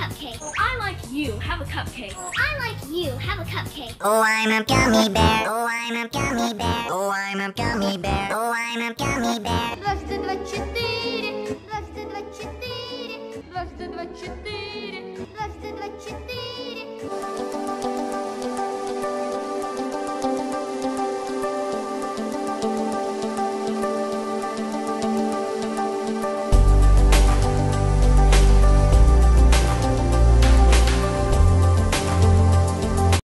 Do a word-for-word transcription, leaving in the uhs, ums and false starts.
cupcake. I like you, have a cupcake. I like you, have a cupcake. Oh, I'm a gummy bear. Oh, I'm a gummy bear. Oh, I'm a gummy bear. Oh, I'm a gummy bear. Дважды два четыре, дважды два четыре, дважды два четыре, дважды два четыре.